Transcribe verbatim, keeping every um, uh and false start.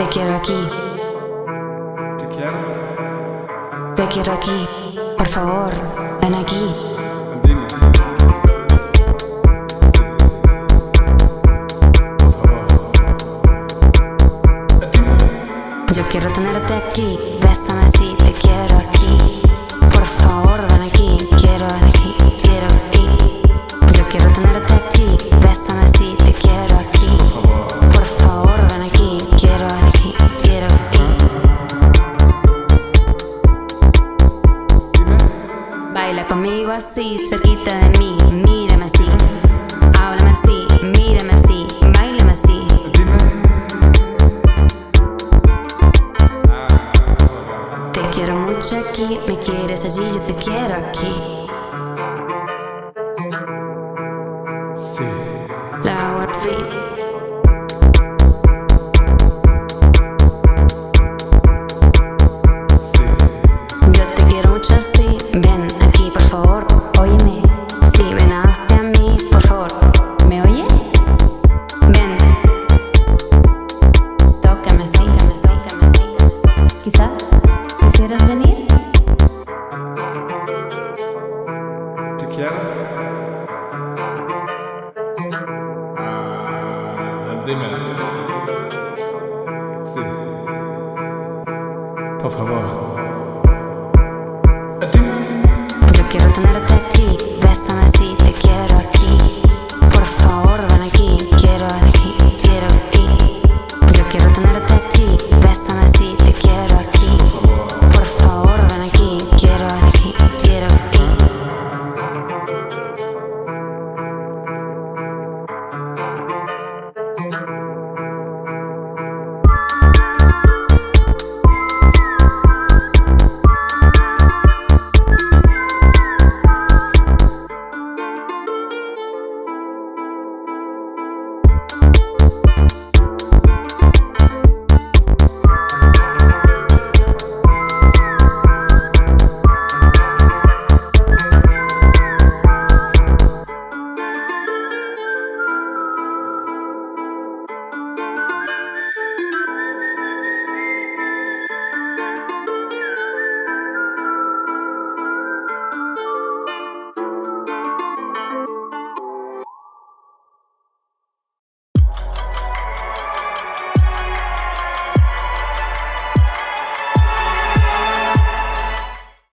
Te quiero aquí, Te quiero, te quiero aquí. Por favor, ven aquí. dime. Sí, por favor. Dime. Yo quiero tenerte aquí, bésame así, te quiero aquí. Por favor, ven aquí, quiero aquí, quiero aquí. Yo quiero tenerte aquí, bésame así, te quiero aquí. Por favor. Por favor, ven aquí, quiero aquí, quiero aquí. Dime. Baila conmigo así, cerquita de mí, mírame así. Háblame así, mírame así, bailame así. Dime. Ah, por favor. Te quiero mucho aquí, me quieres allí, yo te quiero aquí. Sí. La agua fría. Sí. Yo te quiero mucho así, ven aquí por favor, óyeme. Sí, ven hacia mí, por favor. ¿Me oyes? Ven. Tócame así, tócame así. Quizás quisieras venir. Te quiero. Ah, dime. Sí. Por favor. Dime. Yo quiero tenerte